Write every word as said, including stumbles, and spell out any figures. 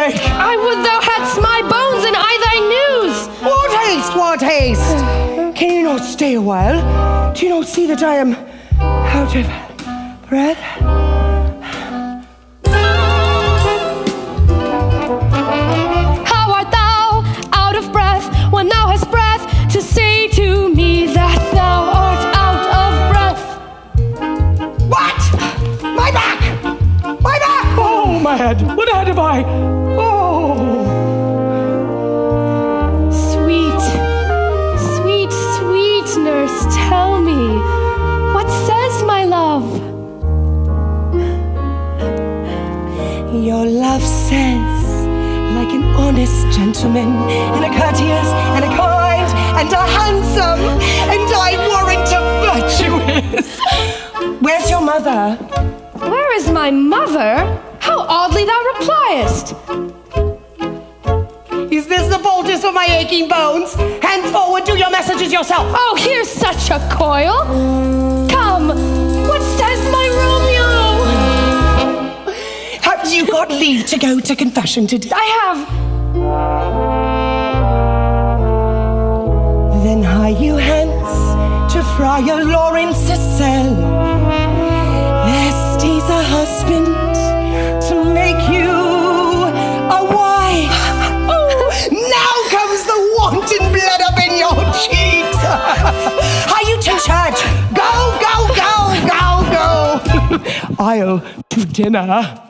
sake! I would thou hadst my bones and I thy news! What haste, what haste? Can you not stay a while? Do you not see that I am out of breath? How art thou out of breath when thou hast breath to say to me that thou art out of breath? What? My back! My back! Oh, my head! What head have I? Oh! Sweet, sweet, sweet nurse, tell me, what says my love? Your love says, like an honest gentleman, and a courteous, and a kind, and a handsome, and I warrant a virtuous. Where's your mother? Where is my mother? How oddly thou repliest! Is this the poultice for my aching bones? Henceforward, do your messages yourself. Oh, here's such a coil! Come, what says my Romeo? Have you got leave to go to confession today? I have. Then hie you hence to Friar Lawrence's cell. There stays a husband to make you a wife. Oh, now comes the wanton blood up in your cheeks. Hie you to church. Go, go, go, go, go. I'll to dinner.